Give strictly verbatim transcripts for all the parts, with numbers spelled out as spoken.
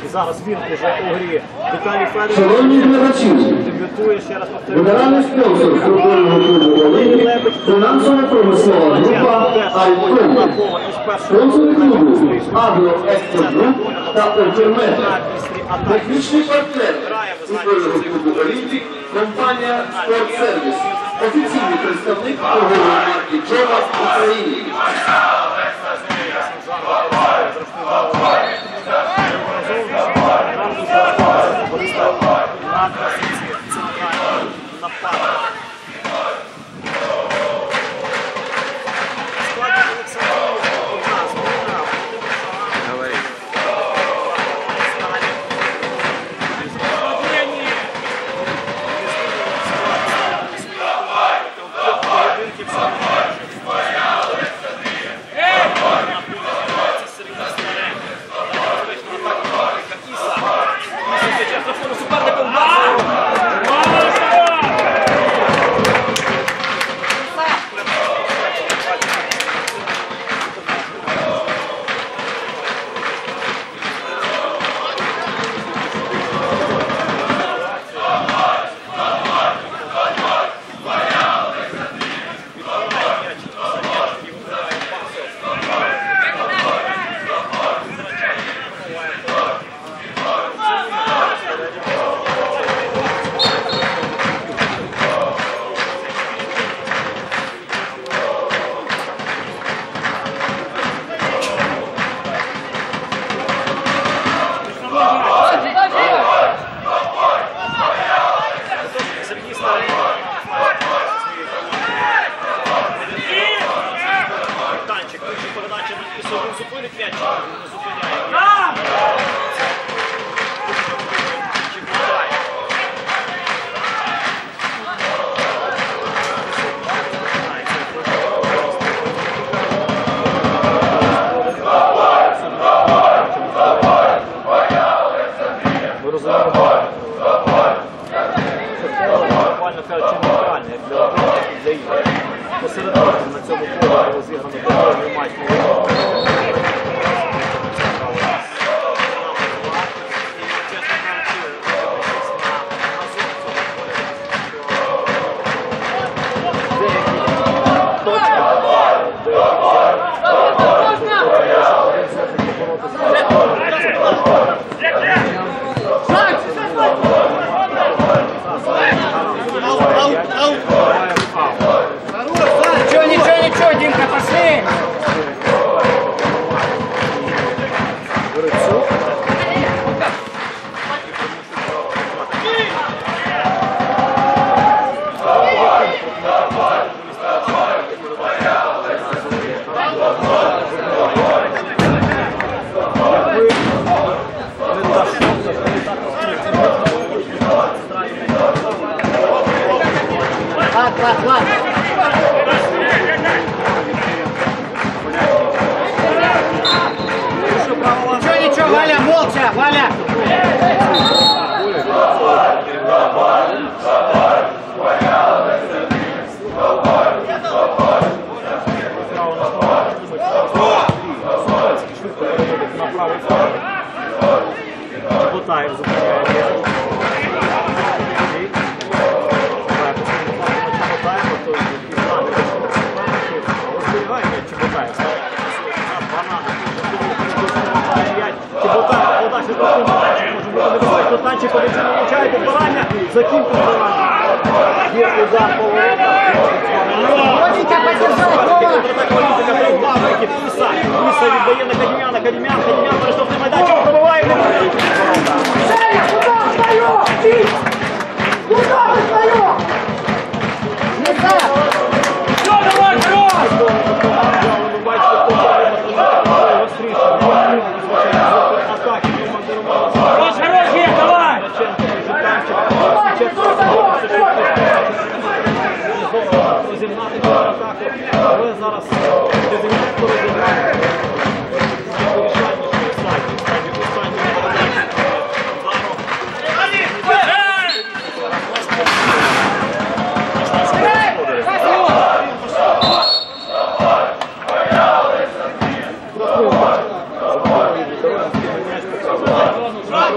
І зараз він уже у грі. Віталій Федорович дебютує, ще раз повторюю. Генеральний спонсор футбольного клубу «Волинь», фінансово-промислова група «Альтком», спонсори клубу «Агроекспорт та «Ольтермет», технічний партнер футбольного клубу «Олімпік», компанія «Спортсервіс», офіційний представник торгової марки «Джова» в Україні. Right.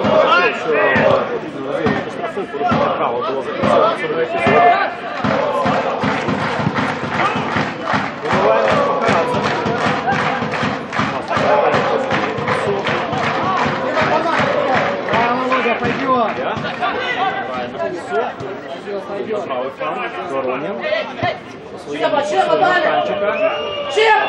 Чеба, Чеба, далі! Чеб!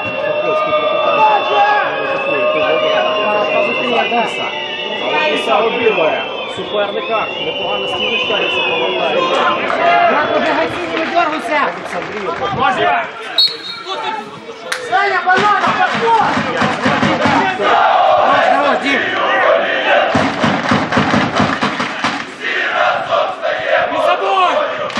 Але Іса обігає суперника, непогано стіночкається, повертає. Як уже гайці не дергайся! Олександрію покаже. Саня, банана, подход! Давай, Дим! Не забудь!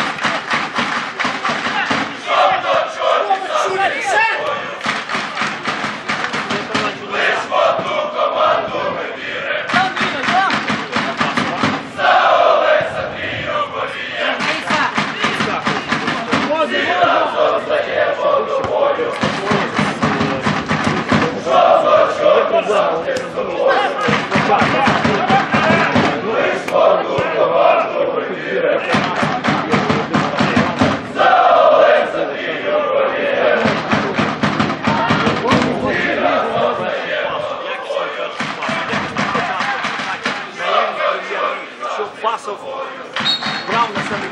Басов брав на себе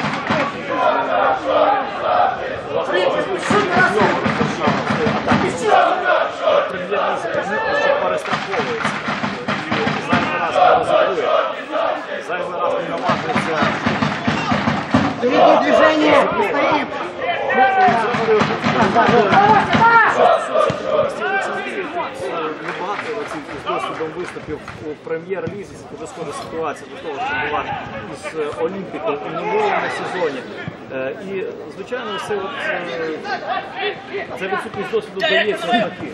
що перестраховується. І зайвий раз не розуміє. Зайвий раз не наважується. Впереди движение! Стоим! Небагато з досвідом виступів у прем'єр-лізі. Це дуже схожа ситуація до того, що була із Олімпіком у минулому сезоні. І, звичайно, все от, ця відсутність досвіду дається таки.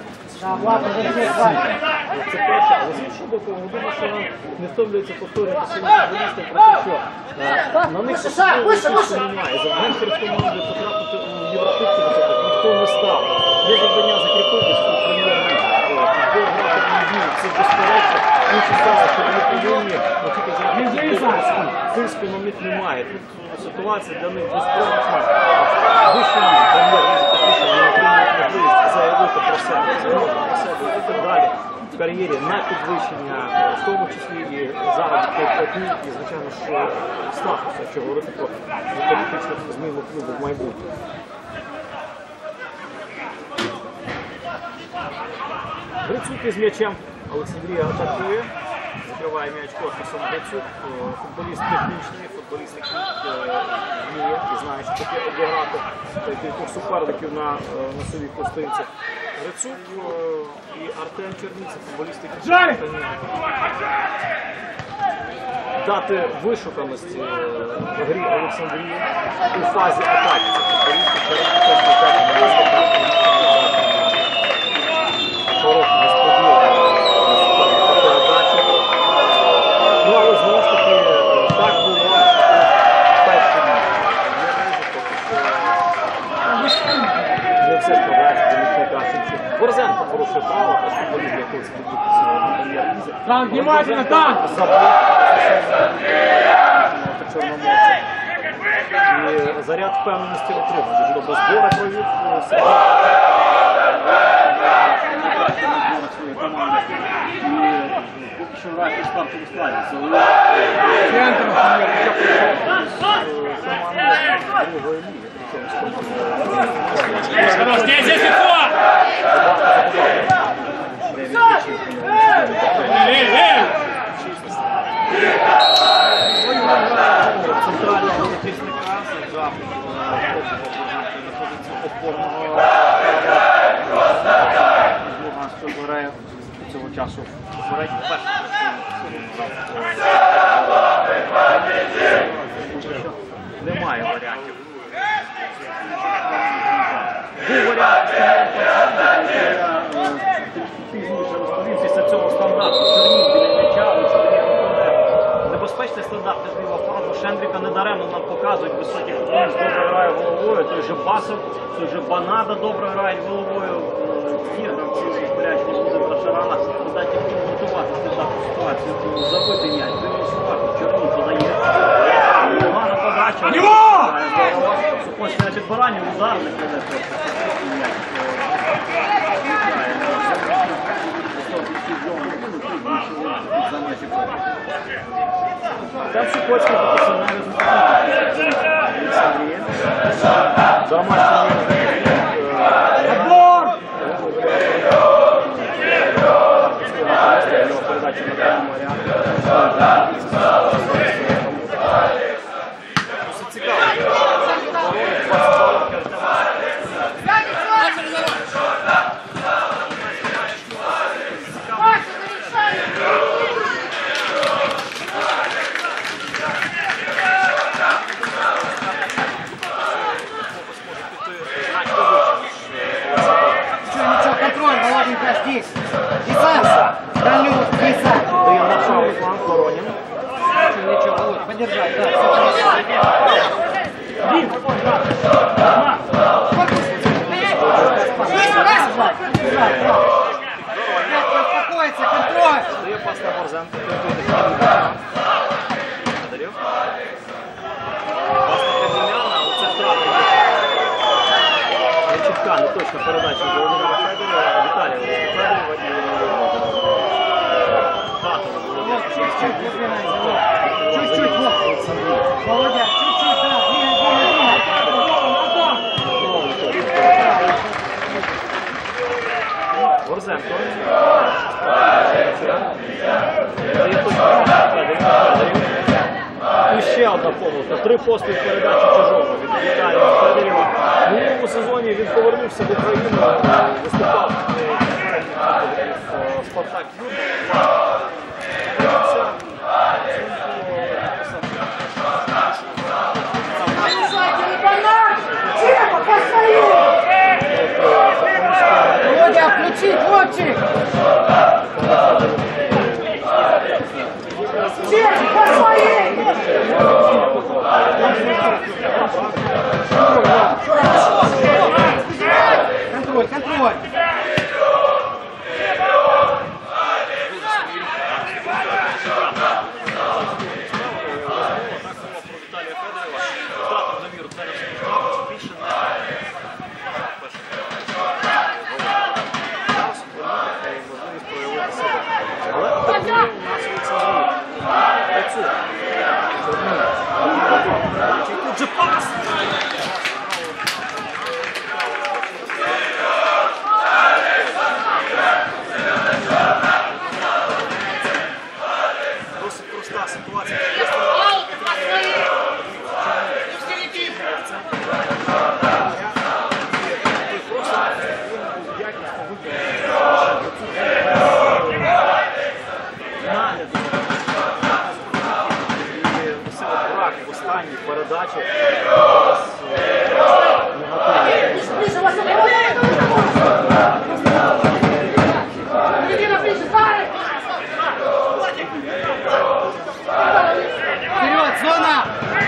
Це перше, але з іншого боку, ми думаємо, що нам не втомлюється повторювати своїм футболістам про те, що на них особливо немає. Завдань перед командою потрапити у Єврокубки, наприклад, ніхто не став. Є завдання закріпитись у прем'єр-лізі. Футбол грати в Львів, це безперечно. Інші справи, що вони повинні, але тільки завдяки тиску на них немає. Тут ситуація для них безпрограшна. Вища лізі, прем'єр-лізі, фактично, вони отримують можливість заявити про себе, заявити про себе і так далі в кар'єрі на підвищення, в тому числі і заробітної платні, і, звичайно, що статусу, якщо говорити про політичну зміну клубу в майбутньому. Грицюк із м'ячем. Олександрія атакує. Закриває м'яч корпусом Грицюк. Футболіст технічний, футболіст, який вміє і знає, що таке обіграти кількох суперників на носовій пластинці. Грицюк і Артем Черніця, футболісти, які дати вишуканості в грі Олександрії у фазі атаки. Футболісти хороший несподіваний передачі. Ну, але знову ж таки, так було в першому не все складається до них найкращим. Борзенко порушує право, та футболіст, який це відбудеться на прем'єр-лізі. Там, внимательно, там! І заряд впевненості отримав. Дуже добре збори провів. Свої команди. І поки що грає у стартовому складі. Центр команди другої ліги. Здесь, здесь, легко! Эй, эй! Центрального захисника зажав на позицію опорного Луган, що бере цього часу попередньо перший. Немає варіантів. Був варіант, пізніше розповів після цього стандарту. Чернів біля м'яча, небезпечний стандарт зліва вправо. Шендрика недаремно нам показують, високий футболіст добре грає головою, той же Басов, той же Банада добре грає головою. Ті гравці збираються Володимира Шарана, додати їм готувати стандартну ситуацію, забити м'яч, демонструвати, Чернів подає. Погана подача. Сухой стоять відбирання, ударник веде м'яч. Там Сухоцький показав результат. Отбор! Ничего, контроль, Володенька, здесь. Иса, дальнюю, Иса. Даємо на правий фланг, Воронін. Ничего, Володь, подержать, да, все успокоиться, контроль! Дає пас на Борзенко. Федорів. Пас на Кадіняна, але це втрата. Чітка, не точна передача від Володимира Федорова, Віталія Федорова і Чуть-чуть, чуть-чуть, Володя, чуть-чуть, да, двигай, двигай, двигай. Борзенко. Дає точно Федорів. І ще одна помилка. Три поспіль передачі чужого від Віталія Федорова. В минулому сезоні він повернувся в Україну, виступав в Спартак Юрмала. Володя, включи, хлопчик! Чек, по своей! Контроль, контроль! Віталія Федорова втратив довіру тренерського штабу, більше не зараз можливість проявити себе. Але так у нас Олександрів. Грицюк. Тут же пас! Досить проста ситуація. В останній передачі Вперед, зона!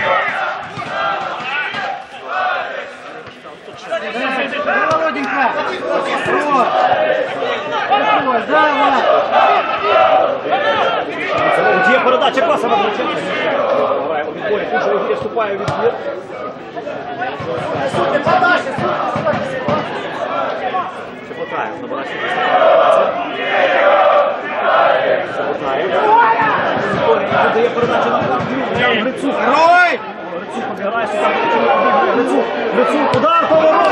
Володенька! Вот! Контроль, давай! Є передача класа на Бриченко. Грає у відборі, тут же Ігор вступає у відбір. Чеботаєв набирає Чеботаєв. Тут дає передачу на Грицюк. Рой! Грицюк обіграє сюди. Грицюк, Грицюк, удар, поворот!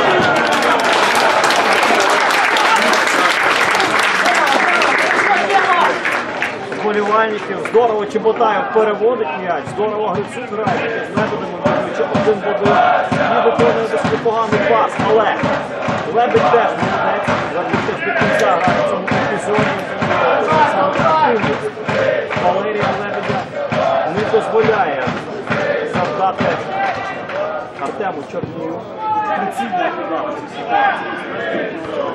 Вболівальників. Здорово Чеботаєв переводить м'яч, здорово Грицюк грає з методами, виконуючи один в один. І виконує досить непоганий пас, але Лебедь теж молодець. Лебедь теж до кінця грає в цьому епізоді. Валерія Лебедя не дозволяє завдати Артему Чорнію. Прицільно подав цю ситуацію.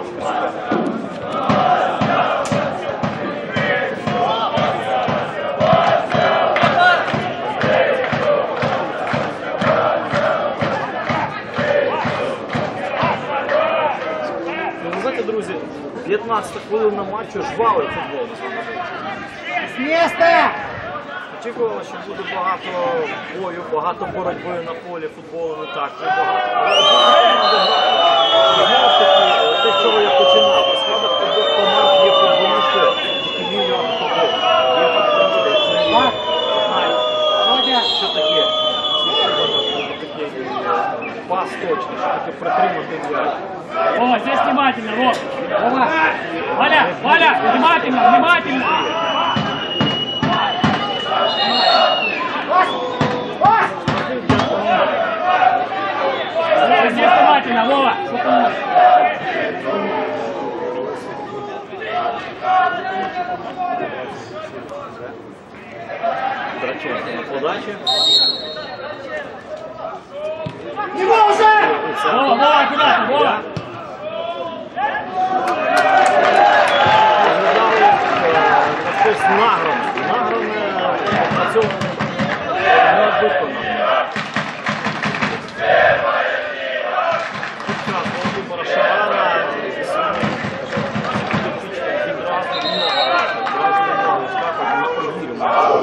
Друзі, п'ятнадцята хвилина матчу, жвавий футбол. С места! Очікували, що буде багато бою, багато боротьби на полі футболу, не так, це багато. Знову ж таки, те, з чого я починав, у складах обох команд є футболісти, які вміють футбол. Є футболісти, які знають, що таке, таке пас точно, що таке притримати м'яч. Вова, здесь внимательно, Вова. Вова. Валя, Валя, внимательно, внимательно. Вова, здесь внимательно, Вова. Драченко на подачі. Его уже! Вова, Вова, аккуратно, Вова. Щось нагром. Нагром на цьому не виконано. Під час Володимира Шарана зі своїм підпічним відразу не одразу не могли скакати на подвір'ю.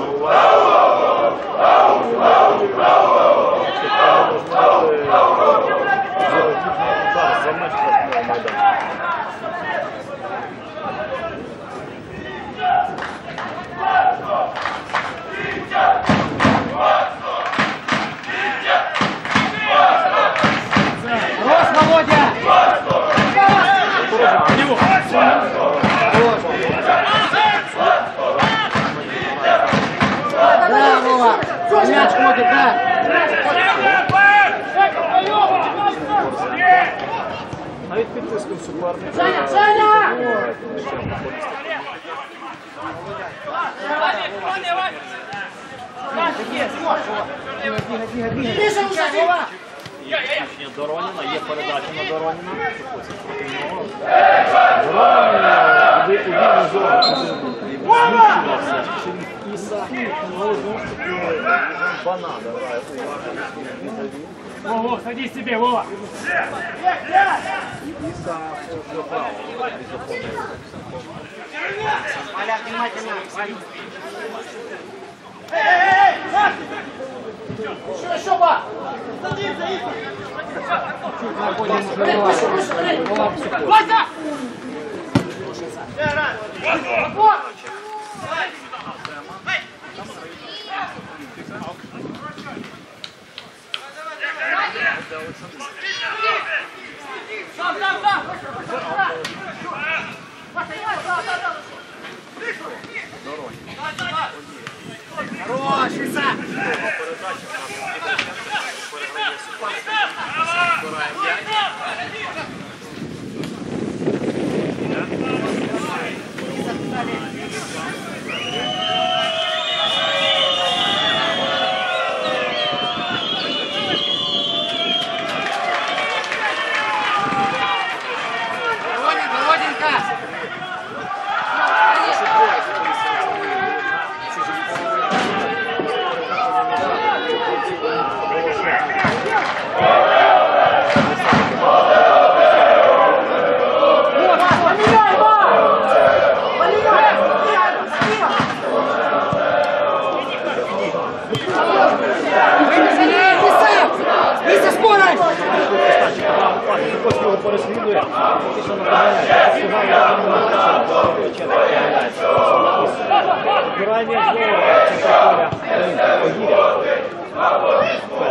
Удар за меж штрафного майдану. Рос, Володя! Да, Вова! Мяч ходит, да! Навіть під тиском суперника. Саня, Саня! Тише уже, Вова! Є включення Дороніна, є передача на Дороніна. Доронін йде у вільну зону. Зміщувався через Іса, але знову ж таки Банада грає уважно. Вова, Вова, садись себе, Вова. Іса вправо. Валя, внимательно! Еще, еще, ба! Вася! Сам, сам, сам! Хорош, Иса! Переслідує, фактично нападає. Збирає м'яч знову, центр поля,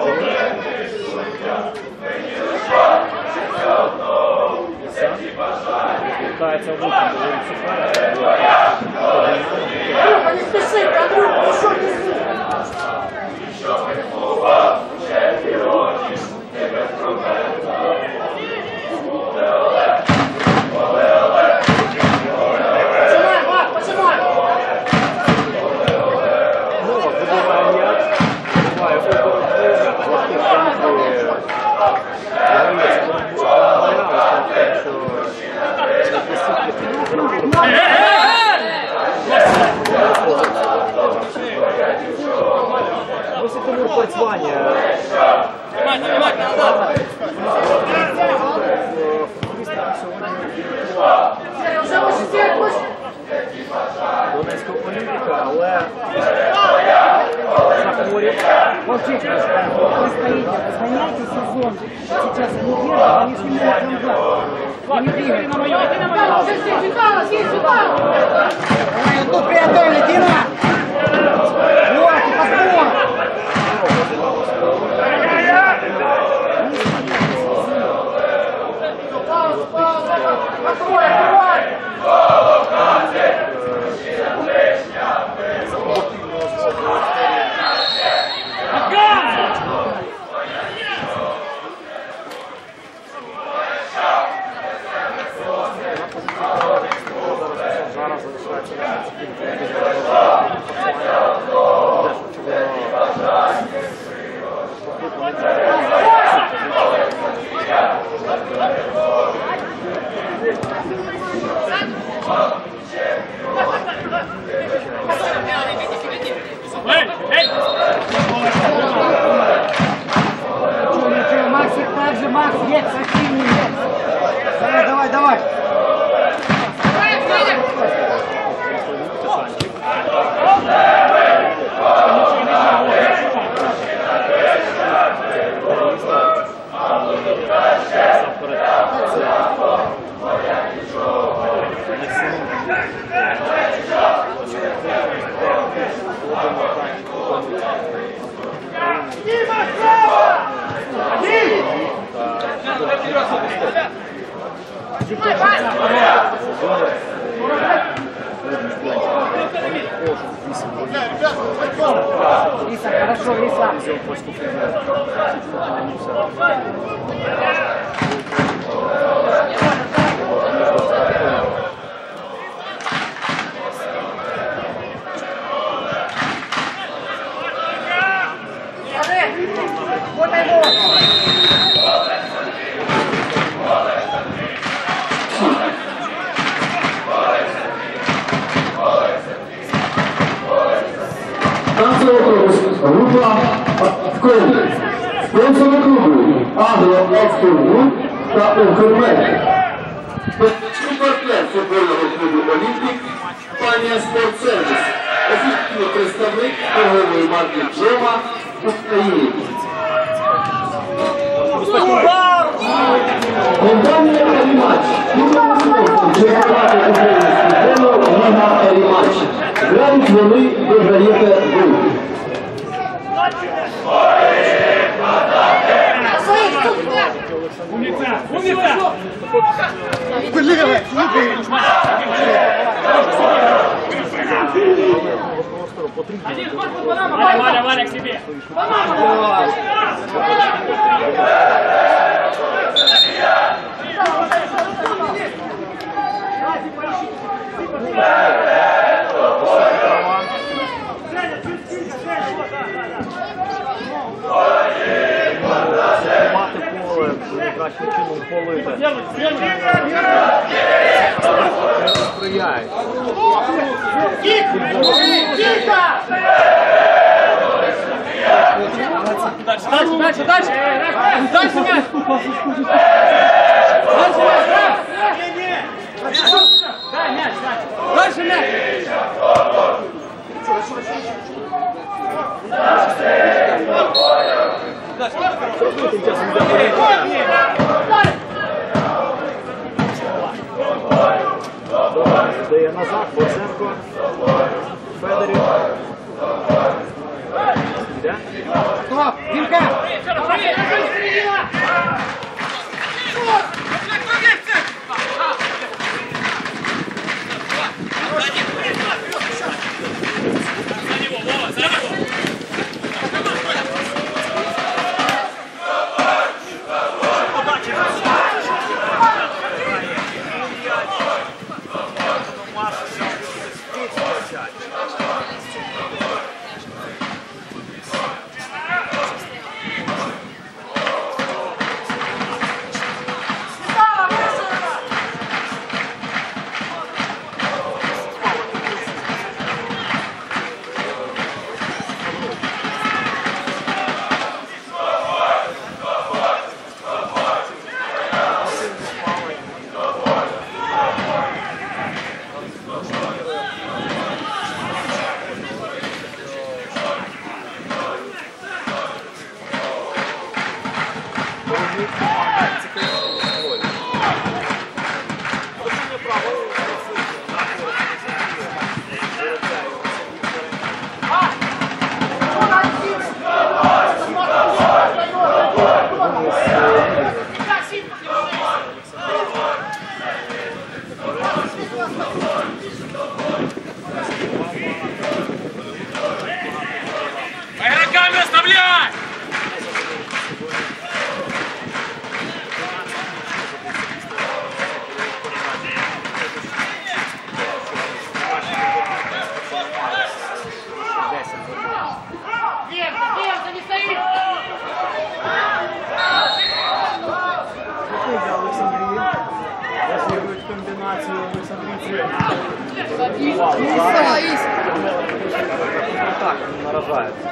Вітається в луку, говорить суперник. Не спеши, Андрюха, еще не спеши. Ось і тому працювання. Донецького Олімпіка, але Захворів. Волчек, вы стоите, сохраняйте сезон. Сейчас они держат, они снимают назад. Они двигают. На мое, иди на мое. Ой, тут приготовили, Дима! Вот, и подбор! Зараз залишається. Эй, эй! Ничего, ничего, Максик, так же, Макс, есть, активнее, есть. Давай, давай, давай. Лиса, хорошо, Лиса. Вот его. Танцевый корпус, группа «Ткони». Спонсоры клубу «Агроекспорт» та «Укрмед». Технічний партнер футбольного клубу «Олімпік» компанія «Спортсервіс». Офіційний представник торгової марки «Джома» в Україні. Компанія «Елімач». Футбольний клуб чемпіонату України з футболу «Ліга Елімач». Грають вони, виграєте ви. Умница! Умница! Валя, Валя, Валя, к себе! Мати поле, найкращим чином полити. Сприяють. Дальше, дальше, дальше! Дальше, мяч! Дальше, мяч! Дай мяч, дальше мяч! Тим часом йде Добре, дає назад, Борзенко, Федорів. Йде. Стоп, Димка! небезпечний для Олександрії. Розігрують комбінацію Олександрійці. Зараз так наражається.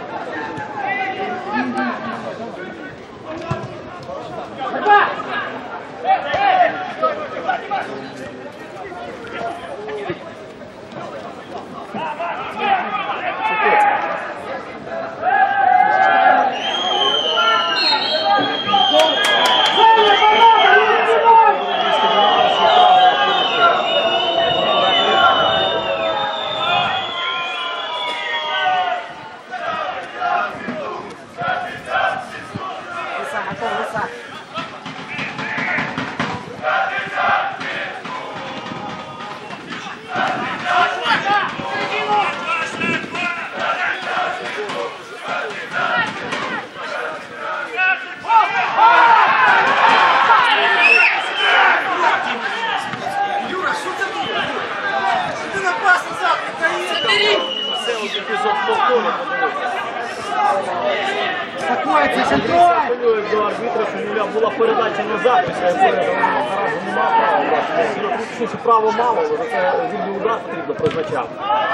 Апелює до арбітра, що мовляв, була передача назад, після якої наразі немає права. Більше право мало, але за це вільний удар потрібно призначати.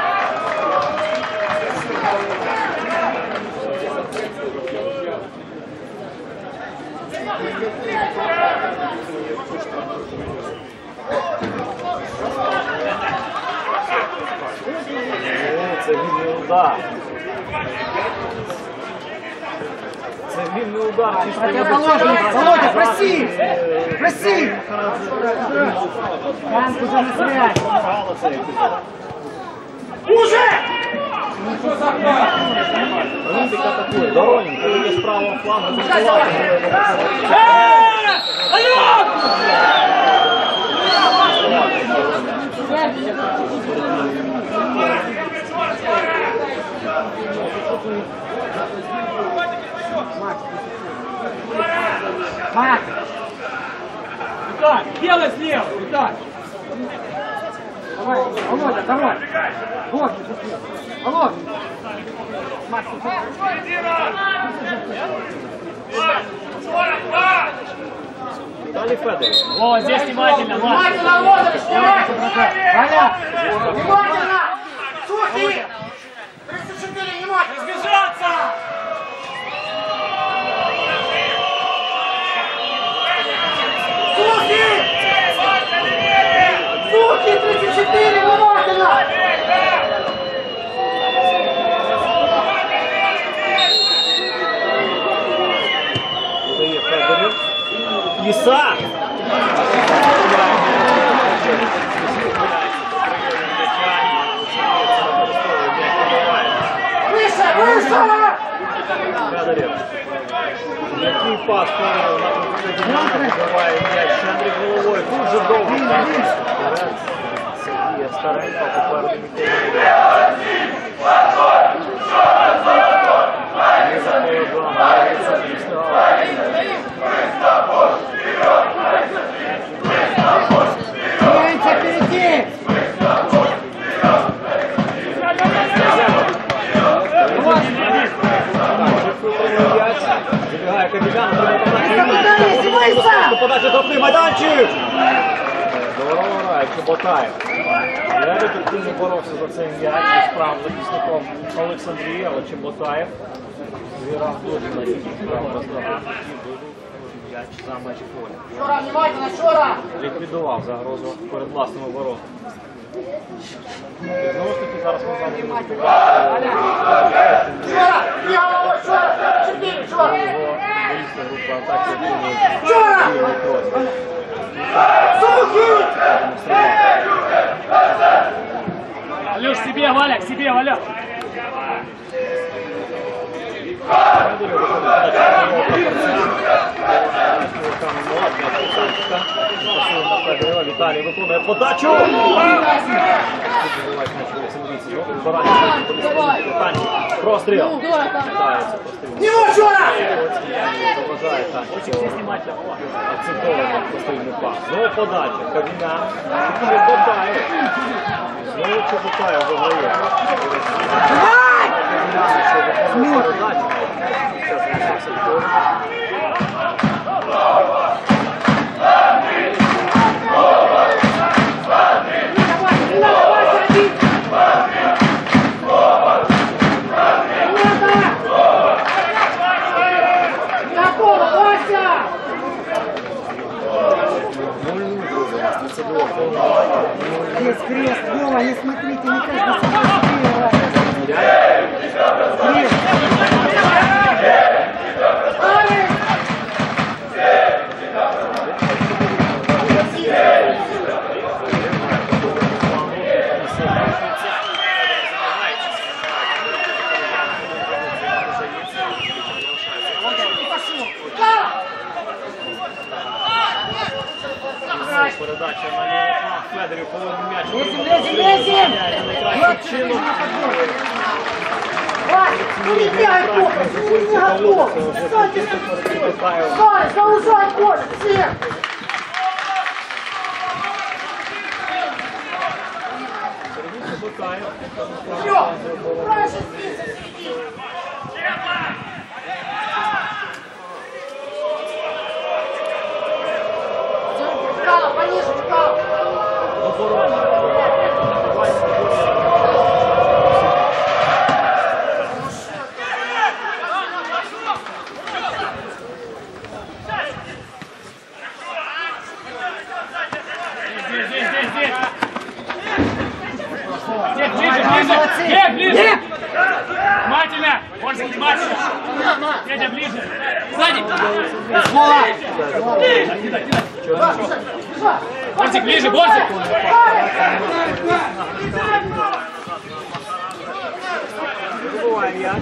Це вільний удар. Це вільний удар. Противоположный. Володя, проси! Проси! Танк уже на связь. Уже! Олімпік атакує. Дороненко йде з правого флангу. Мак! Так, делай слева, так. Давай, Володя, давай! Вот, Володя! Макс, Віталій Федоров. О, здесь внимательно, Влад. Валя! Внимательно! Сухи! тридцать четыре, внимательно! Разбежаться! Сухи! Сухи, тридцать четыре, внимательно! Подає Федорів. Іса! Выше, выше! Федорів. Який пас Федорів на Федорів вибиває м'яч. Андрій головою. Дуже довго. Сергія Старенко попереду Двигаемся впереди! Забігає Капітан, треба подача трохи майданчик! Здорово грає Чоботаєв. Я ефективно боровся за цей м'яч із правим захисником Олександрії, але Чоботаєв зіграв дуже надійно. Право роздав м'яч за межі поля. Шура, внимательно, Шура! Ліквідував загрозу перед власними воротами. І знову ж таки зараз ми з вами будемо співати. Шура! Не головой, Шура! тридцать четыре, Шура! Його виїзна група атаки отримує Шура! вільний простір. Сухи! Алёш, к себе, Валя, к себе, Валя. Віталій виконує подачу. Простріл. Него, Шура! Заважає Танчик. Акцентований посильний пас. Знову подача. Кабіна. Чоботаєв. Знову Чоботаєв виграє. Кабіна, що виконує передачу. Зараз залишився вдома. тридцать два. Здесь крест, Вова, не смотрите, не каждый себе крест. Передача на лівий Федорів повинен м'яч. Лезем, лезем, лезем! Найкращим чином. Вась, ну не бегай, Коля, ну не готов. Стойте, Стой, заужай, Коля, всех. Сергій Бакаєв. Все, раньше спицы сиди. Встала, пониже, встала. Здесь, здесь, здесь, здесь. Здесь, ближе, ближе. Здесь, ближе. Внимательно. Больше внимательно. Федя, ближе. Сзади. Бортик, ближе, Бортик. Вибиває м'яч.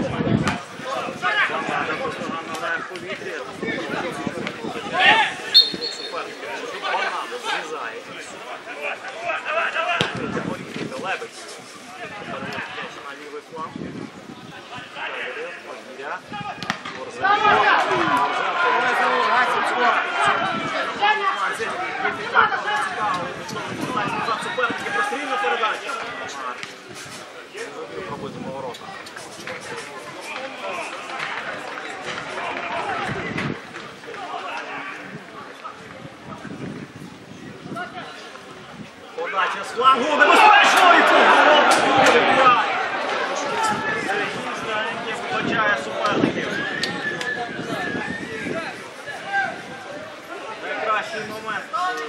Суперники прострільна передача. Пробуємо ворота. Подача з флангу, небезпечно і тут вибирає. Старенький вибачає суперників. Найкращий момент.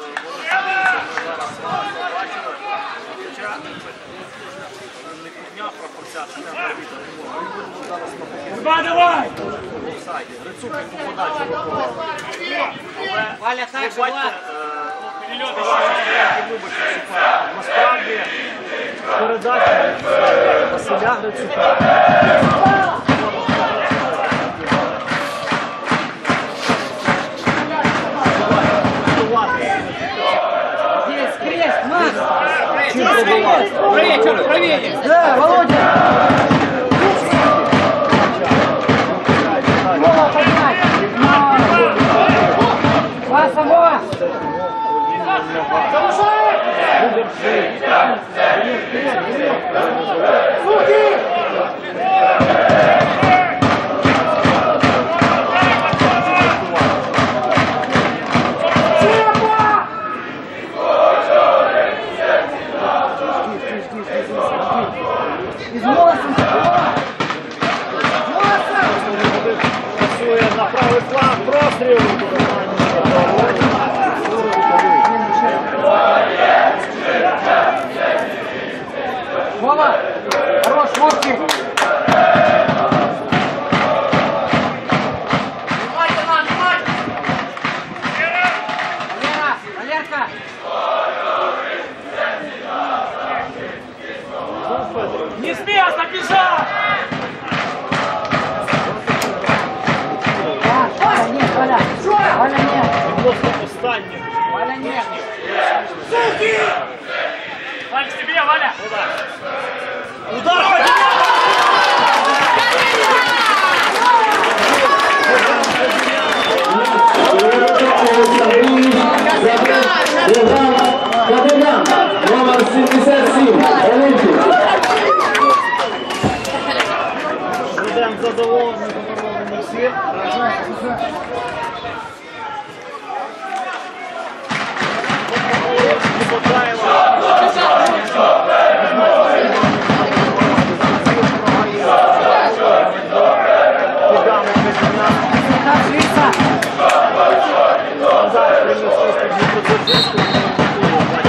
Хоча не підняв пропорція, Два, давай. в офсайді. Грицук йому подачу виконував. Валя, так же, Влад. Насправді передача Василя Грицука. Здесь крест, Макс! Чим пробивати? Правее, Тёма, правее. Да, Володя! Вова, поднять! Васа, Вова! Из носа! Носа! Працює на правий фланг, простріл. Вова! Хорош, Вовчик! Валера! Валерка! Не смело, бежал. Валя, нет, Валя! Валя, нет! Відносно останніх. Валя, нет! Валя, к тебе, Валя. Удар Федя! Капітан, номер сімдесят сім, Олімпік. Будемо задоволені, задоволені всі. Кажися! Зараз принесли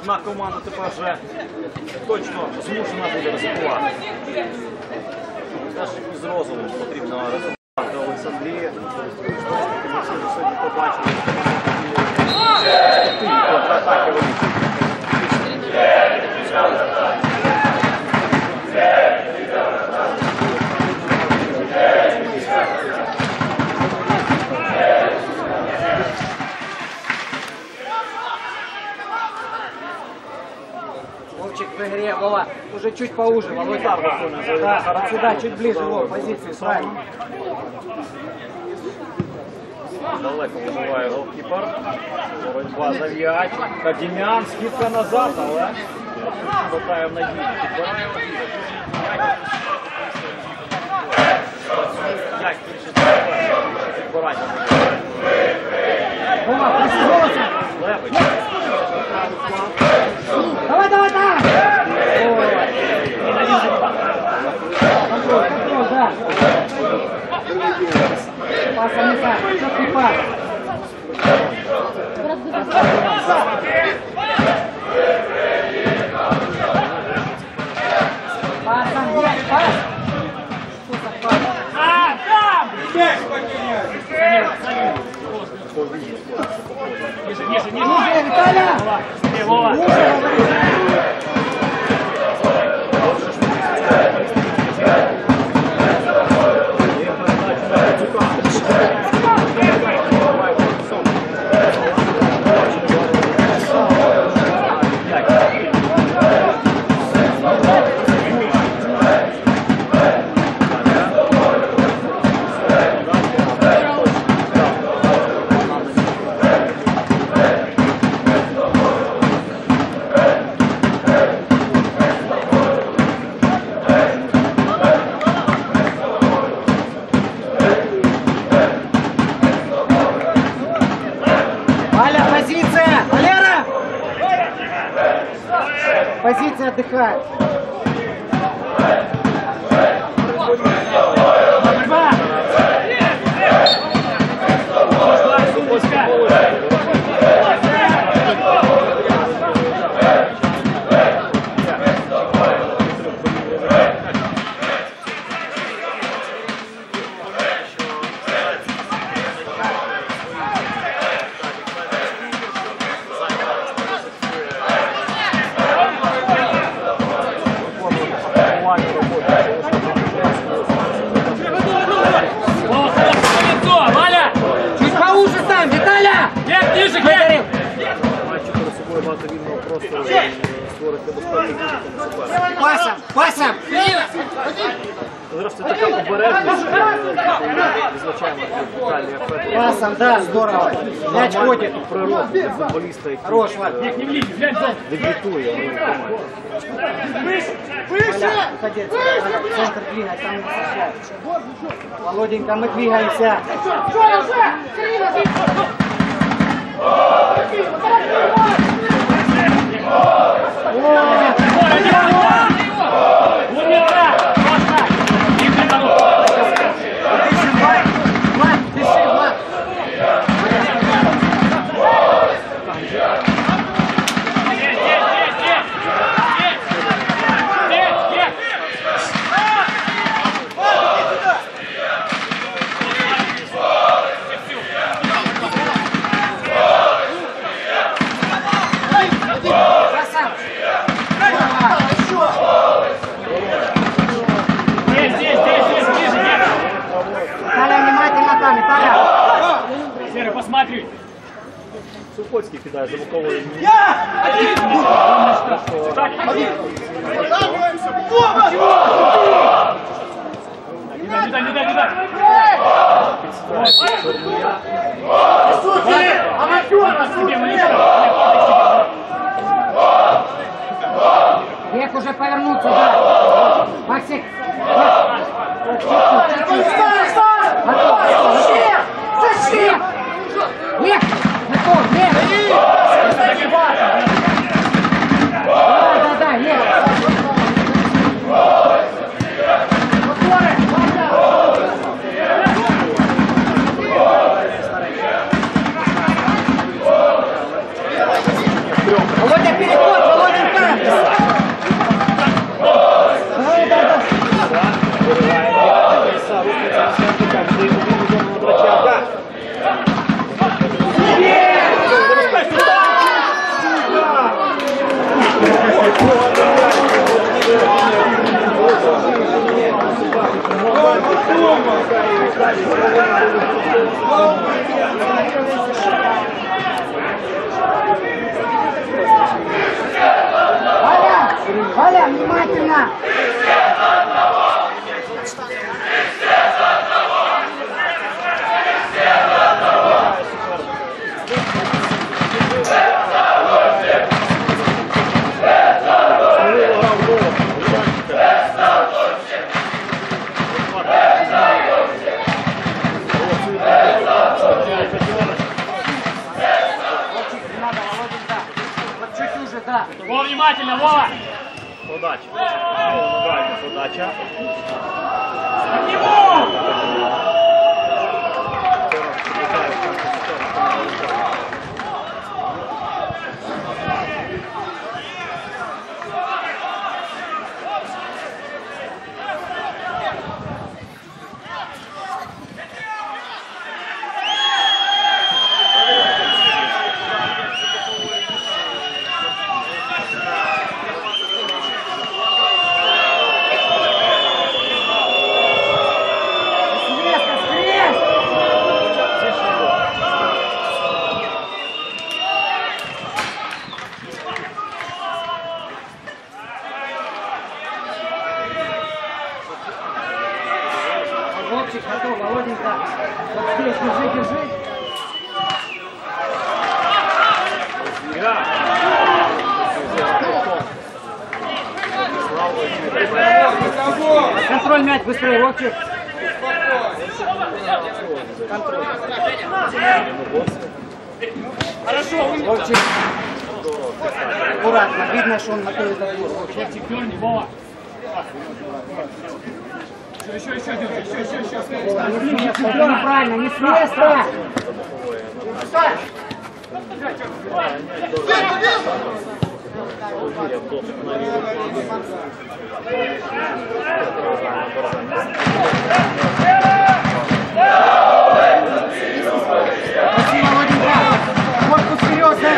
одна команда тепер вже точно змушена буде ризикувати. Теж з розумом потрібно ризикувати Олександрії. Ми сьогодні побачили контратаки великі. Вовчик в игре, Вова, уже чуть поуже, Володя. Да, вот сюда, чуть ближе, Вова, позицию, правильно. Далеко вибиває голкіпер. Боротьба за м'яч. Кадім'ян, скидка назад, але хватає в надії. Підбирає м'яч більше підбирання. Вова, присягайся! Левич. Давай, давай, давай! Контроль, контроль, да. Пас, Аника, четкий пас. Пас, Андрей, пас. Что за пас? А, там! Ниже, ниже, ниже. Ниже, Виталя! Э, Вова. Валя, позиция! Валера! Позиция отдыхает. Борьба! Вова, хорошо, лицо! Валя! Чуть поуже там, Виталя! Гек, ниже, Гек! Маючи перед собою багато вільного простору, створити безпеку суперника. Пасом, пасом! Зрештою, така обережність, звичайно, детальний ефект. Пасом, да, здорово. Мяч ходит. І природа для футболіста, який Хорош, Валь. Гек, не влезь, глянь, зон! дебютує в команді. Валя, уходи. Валя, центр двигай, там не защищай. Володенька, мы двигаемся. Умница! Просто! Дыши, народ! Дыши, Влад. Влад, дыши, Влад. Здесь, здесь, здесь, здесь! Здесь! Здесь, Гек! Красавчик. Здесь, здесь, здесь, здесь, ближе, Гек! Виталя, внимательно там, Виталя. Серый, посмотри! Сухоцький кидає за боковою. Не дай, не дай, не дай, не дай! Тебе, Малишка! Век уже повернуться, да. Максик. Чуть-чуть, чуть-чуть. Зачем? Зачем? Век, готов, Век. Да, да, да, Век. Володя, переход. Валя! Валя, внимательно! Вот чуть уже, да. Вова, внимательно, Вова! Подача. Дальня подача. К нему! Вовчик, готов, Володенька. Вот здесь, держи, держи. Контроль мяч быстрее, Вовчик. Контроль. Хорошо, умница! Вовчик. Аккуратно, видно, что он готовит отбор. Вовчик. Вовчик, дерни, Вова! Еще, еще, еще, еще, еще, еще, еще. Не ближе к чемпиону, правильно, не с места. Спасибо, Володенька. Корпус вперед, да.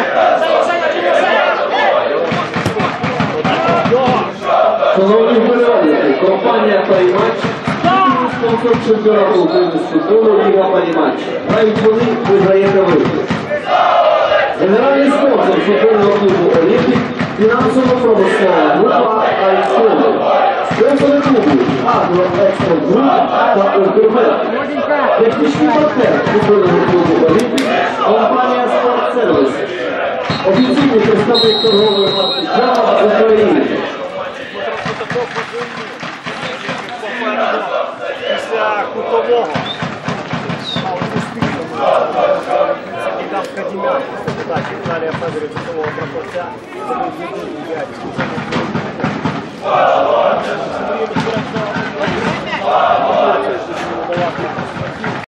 Шановні вболівальники, компанія «Паріматч» – спонсор чемпіонату України з футболу «Ліга Паріматч». Грають вони, виграєте ви. Генеральний спонсор футбольного клубу «Олімпік», фінансово промислова група «Альфони». Спонсори клубу «Агроекспорт Груп» та «Укрмет». Володенька. Технічний партнер футбольного клубу «Олімпік» – компанія «Спортсервіс». Офіційний представник торгової марки «Джава» в Україні. Після кутового. І там Кадімян, після подачі Віталія Федоровича кутового проходця. Це був єдиний м'яч.